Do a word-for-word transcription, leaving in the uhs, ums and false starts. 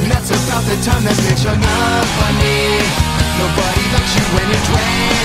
And that's about the time that bitch hung up on me. Nobody likes you when you're twenty.